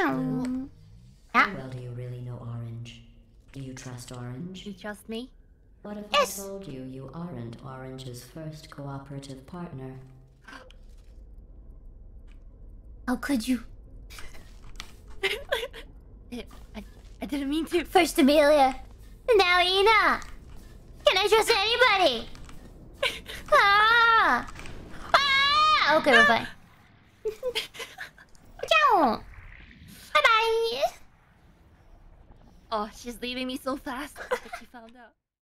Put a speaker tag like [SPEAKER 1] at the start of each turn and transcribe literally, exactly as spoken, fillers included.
[SPEAKER 1] Oh.
[SPEAKER 2] How well do you really know Orange? Do you trust Orange?
[SPEAKER 1] You trust me?
[SPEAKER 2] What if
[SPEAKER 1] Yes.
[SPEAKER 2] I told you you aren't Orange's first cooperative partner?
[SPEAKER 1] How could you? I, I, I didn't mean to. First Amelia, now Ina. Can I trust anybody? ah! Ah! Okay, we're fine. Ciao. Bye bye. Oh, she's leaving me so fast. I think she found out.